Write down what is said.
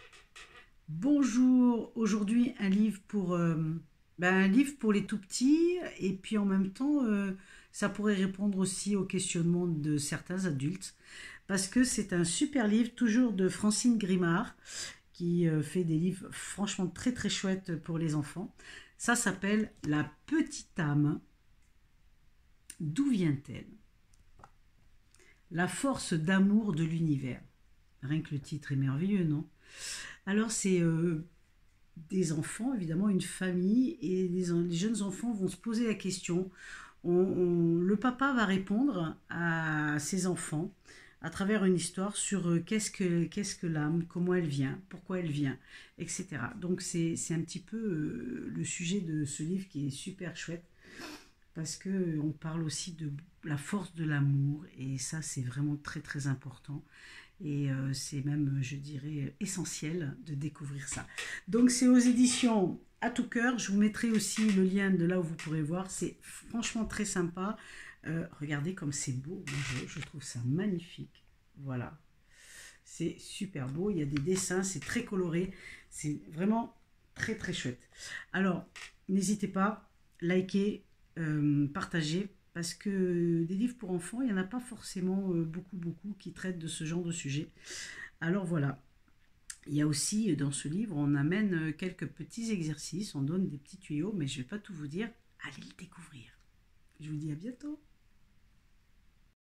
Bonjour, aujourd'hui un livre pour les tout petits et puis en même temps ça pourrait répondre aussi aux questionnements de certains adultes parce que c'est un super livre toujours de Francine Grimard qui fait des livres franchement très très chouettes pour les enfants. Ça s'appelle La petite âme. D'où vient-elle? La force d'amour de l'univers. Rien que le titre est merveilleux, non? Alors c'est des enfants, évidemment, une famille, et les jeunes enfants vont se poser la question. Le papa va répondre à ses enfants à travers une histoire sur qu'est-ce que l'âme, comment elle vient, pourquoi elle vient, etc. Donc c'est un petit peu le sujet de ce livre qui est super chouette parce que on parle aussi de la force de l'amour et ça c'est vraiment très très important et c'est même, je dirais, essentiel de découvrir ça. Donc c'est aux éditions À tout cœur. Je vous mettrai aussi le lien de là où vous pourrez voir. C'est franchement très sympa. Regardez comme c'est beau. Moi, je trouve ça magnifique. Voilà. C'est super beau. Il y a des dessins. C'est très coloré. C'est vraiment très très chouette. Alors, n'hésitez pas, likez, partagez, parce que des livres pour enfants, il n'y en a pas forcément beaucoup qui traitent de ce genre de sujet. Alors voilà, il y a aussi dans ce livre, on amène quelques petits exercices, on donne des petits tuyaux, mais je ne vais pas tout vous dire, allez le découvrir. Je vous dis à bientôt.